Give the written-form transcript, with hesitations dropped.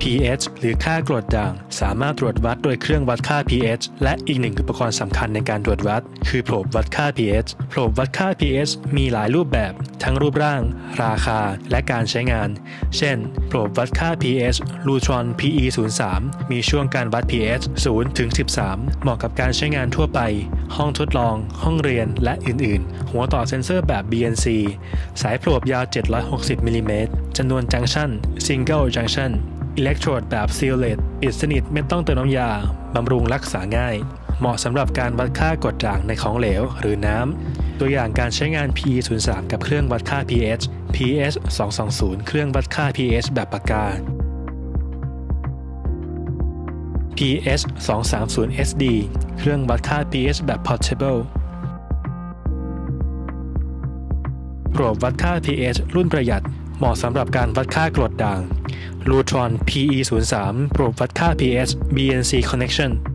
pH หรือค่ากรดด่างสามารถตรวจวัดโดยเครื่องวัดค่า pH และอีกหนึ่งอุปกรณ์สำคัญในการตรวจวัดคือโพรบวัดค่า pH โพรบวัดค่า pH มีหลายรูปแบบทั้งรูปร่างราคาและการใช้งานเช่นโพรบวัดค่า pH Lutron PE03 มีช่วงการวัด pH 0 ถึง 13 เหมาะกับการใช้งานทั่วไปห้องทดลองห้องเรียนและอื่นๆหัวต่อเซ็นเซอร์แบบ BNC สายโพรบยาว760มิลลิเมตรจำนวนจังชั่น Single Junction อิเล็กโทรดแบบ Sealed ปิดสนิทไม่ต้องเติมน้ำยาบำรุงรักษาง่ายเหมาะสำหรับการวัดค่ากรดด่างในของเหลวหรือน้ำตัวอย่างการใช้งาน PE03 กับเครื่องวัดค่า pH PS220 เครื่องวัดค่า pH แบบปากกา PS230SD เครื่องวัดค่า pH แบบ Portable โพรบวัดค่า pH รุ่นประหยัดเหมาะสำหรับการวัดค่ากรดด่าง Lutron PE03 โพรบวัดค่า pH BNC Connection